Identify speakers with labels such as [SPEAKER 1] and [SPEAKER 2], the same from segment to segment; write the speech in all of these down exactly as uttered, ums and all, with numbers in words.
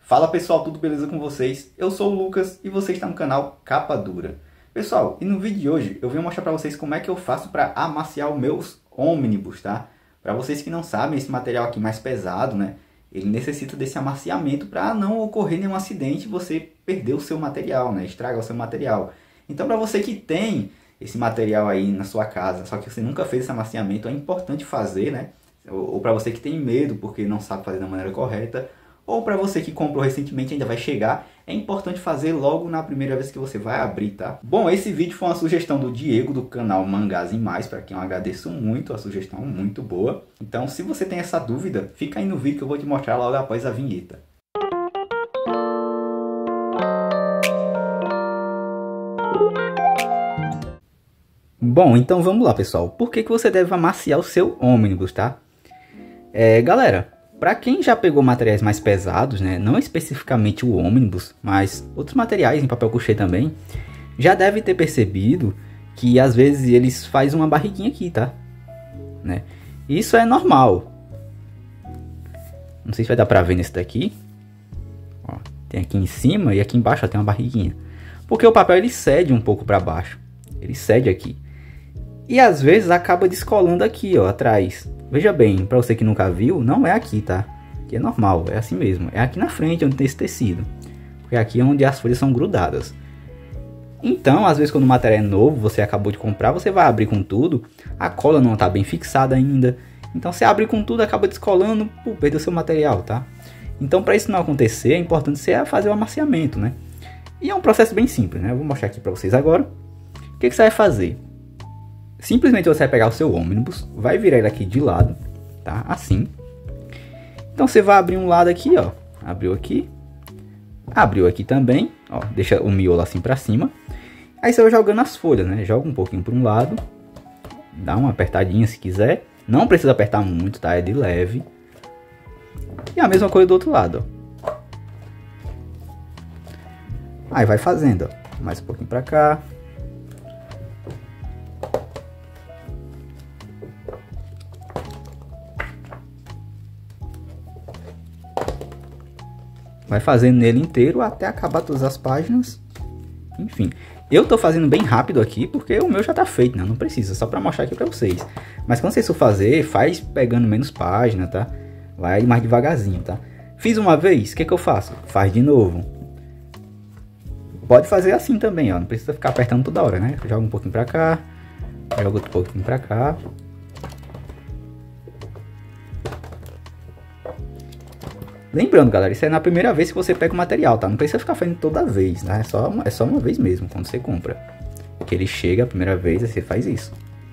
[SPEAKER 1] Fala pessoal, tudo beleza com vocês? Eu sou o Lucas e você está no canal Capa Dura. Pessoal, e no vídeo de hoje eu vim mostrar para vocês como é que eu faço para amaciar os meus ônibus, tá? Para vocês que não sabem, esse material aqui mais pesado, né? Ele necessita desse amaciamento para não ocorrer nenhum acidente e você perder o seu material, né? Estragar o seu material. Então, para você que tem esse material aí na sua casa, só que você nunca fez esse amaciamento, é importante fazer, né? Ou, ou para você que tem medo porque não sabe fazer da maneira correta, ou para você que comprou recentemente ainda vai chegar, é importante fazer logo na primeira vez que você vai abrir, tá? Bom, esse vídeo foi uma sugestão do Diego, do canal Mangás e Mais, para quem eu agradeço muito, a sugestão muito boa. Então, se você tem essa dúvida, fica aí no vídeo que eu vou te mostrar logo após a vinheta. Bom, então vamos lá, pessoal. Por que que você deve amaciar o seu ônibus, tá? É, galera... Para quem já pegou materiais mais pesados, né, não especificamente o ônibus, mas outros materiais em papel couché também, já deve ter percebido que às vezes eles fazem uma barriguinha aqui, tá? Né? Isso é normal. Não sei se vai dar para ver nesse daqui. Ó, tem aqui em cima e aqui embaixo ó, tem uma barriguinha. Porque o papel ele cede um pouco para baixo. Ele cede aqui. E às vezes acaba descolando aqui, ó, atrás. Veja bem, para você que nunca viu, não é aqui, tá? Aqui é normal, é assim mesmo. É aqui na frente onde tem esse tecido. Porque aqui é onde as folhas são grudadas. Então, às vezes quando o material é novo, você acabou de comprar, você vai abrir com tudo. A cola não está bem fixada ainda. Então, você abre com tudo, acaba descolando, pô, perdeu seu material, tá? Então, para isso não acontecer, é importante você fazer o amaciamento, né? E é um processo bem simples, né? Eu vou mostrar aqui para vocês agora. O que, que você vai fazer? Simplesmente você vai pegar o seu ônibus, vai virar ele aqui de lado, tá? Assim. Então você vai abrir um lado aqui, ó. Abriu aqui. Abriu aqui também, ó. Deixa o miolo assim pra cima. Aí você vai jogando as folhas, né? Joga um pouquinho para um lado. Dá uma apertadinha se quiser. Não precisa apertar muito, tá? É de leve. E a mesma coisa do outro lado, ó. Aí vai fazendo, ó. Mais um pouquinho pra cá. Vai fazendo nele inteiro até acabar todas as páginas. Enfim, eu tô fazendo bem rápido aqui porque o meu já tá feito, né? Não precisa, só pra mostrar aqui pra vocês. Mas quando vocês for fazer, faz pegando menos página, tá? Vai mais devagarzinho, tá? Fiz uma vez, o que que eu faço? Faz de novo. Pode fazer assim também, ó. Não precisa ficar apertando toda hora, né? Joga um pouquinho pra cá. Joga outro pouquinho pra cá. Lembrando, galera, isso é na primeira vez que você pega o material, tá? Não precisa ficar fazendo toda vez, né? É só, é só uma vez mesmo, quando você compra. Que ele chega a primeira vez, aí você faz isso.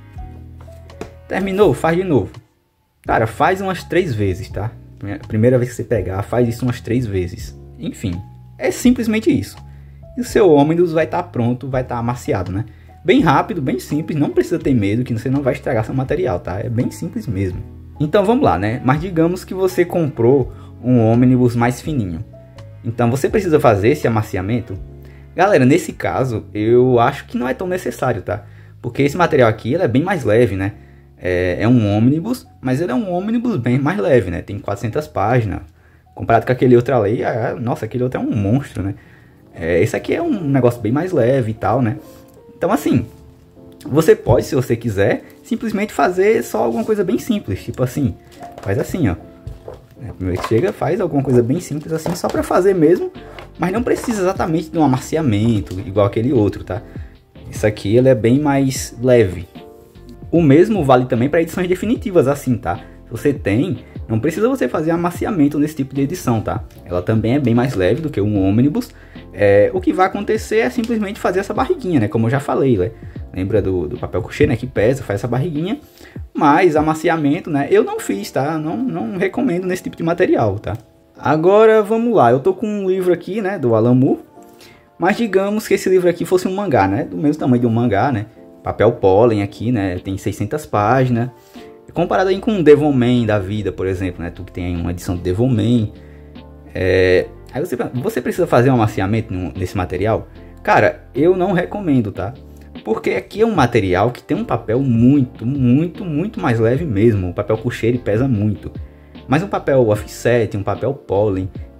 [SPEAKER 1] Terminou? Faz de novo. Cara, faz umas três vezes, tá? Primeira vez que você pegar, faz isso umas três vezes. Enfim, é simplesmente isso. E o seu ônibus vai estar pronto, vai estar amaciado, né? Bem rápido, bem simples, não precisa ter medo que você não vai estragar seu material, tá? É bem simples mesmo. Então vamos lá, né? Mas digamos que você comprou um ônibus mais fininho. Então você precisa fazer esse amaciamento. Galera, nesse caso, eu acho que não é tão necessário, tá? Porque esse material aqui ele é bem mais leve, né? É, é um ônibus, mas ele é um ônibus bem mais leve, né? Tem quatrocentas páginas. Comparado com aquele outro ali, é, nossa, aquele outro é um monstro, né? É, esse aqui é um negócio bem mais leve e tal, né? Então assim, você pode, se você quiser, simplesmente fazer só alguma coisa bem simples. Tipo assim, faz assim, ó. Primeiro que chega, faz alguma coisa bem simples assim, só para fazer mesmo, mas não precisa exatamente de um amaciamento igual aquele outro, tá? Isso aqui ele é bem mais leve. O mesmo vale também para edições definitivas assim, tá? Se você tem, não precisa você fazer amaciamento nesse tipo de edição, tá? Ela também é bem mais leve do que um ônibus. É, o que vai acontecer é simplesmente fazer essa barriguinha, né? Como eu já falei, né? Lembra do, do papel couché, né? Que pesa, faz essa barriguinha. Mas amaciamento, né? Eu não fiz, tá? Não, não recomendo nesse tipo de material, tá? Agora, vamos lá. Eu tô com um livro aqui, né? Do Alan Moore. Mas digamos que esse livro aqui fosse um mangá, né? Do mesmo tamanho de um mangá, né? Papel pólen aqui, né? Tem seiscentas páginas. Comparado aí com um Devilman da vida, por exemplo, né? Tu que tem aí uma edição de Devilman. É... Aí você, você precisa fazer um amaciamento nesse material? Cara, eu não recomendo, tá? Porque aqui é um material que tem um papel muito, muito, muito mais leve mesmo. O papel couché ele pesa muito. Mas um papel offset, um papel pólen,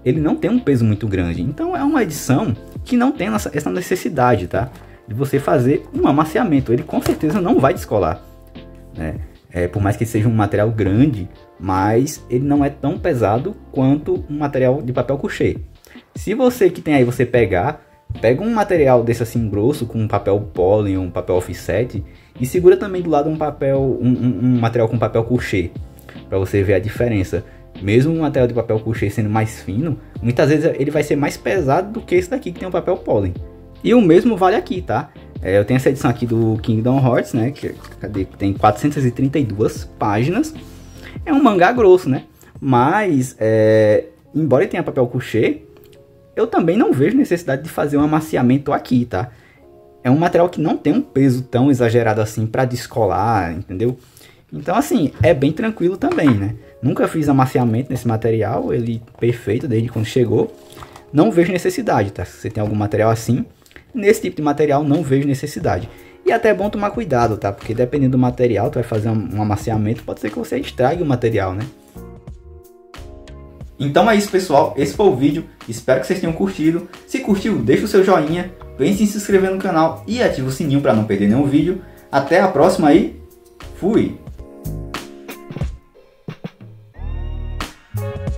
[SPEAKER 1] ele não tem um peso muito grande. Então é uma edição que não tem essa necessidade, tá? De você fazer um amaciamento. Ele com certeza não vai descolar, né? É, por mais que seja um material grande, mas ele não é tão pesado quanto um material de papel couché. Se você que tem aí, você pegar, pega um material desse assim grosso, com um papel pólen, um papel offset, e segura também do lado um papel, um, um, um material com papel couché, para você ver a diferença. Mesmo um material de papel couché sendo mais fino, muitas vezes ele vai ser mais pesado do que esse daqui que tem um papel pólen. E o mesmo vale aqui, tá? É, eu tenho essa edição aqui do Kingdom Hearts, né? Que, cadê? Tem quatrocentas e trinta e duas páginas. É um mangá grosso, né? Mas, é, embora ele tenha papel couché, eu também não vejo necessidade de fazer um amaciamento aqui, tá? É um material que não tem um peso tão exagerado assim para descolar, entendeu? Então, assim, é bem tranquilo também, né? Nunca fiz amaciamento nesse material, ele perfeito desde quando chegou. Não vejo necessidade, tá? Se você tem algum material assim, nesse tipo de material não vejo necessidade. E até é bom tomar cuidado, tá? Porque dependendo do material, tu vai fazer um, um amaciamento, pode ser que você estrague o material, né? Então é isso, pessoal. Esse foi o vídeo. Espero que vocês tenham curtido. Se curtiu, deixa o seu joinha. Pense em se inscrever no canal e ativa o sininho para não perder nenhum vídeo. Até a próxima aí. Fui!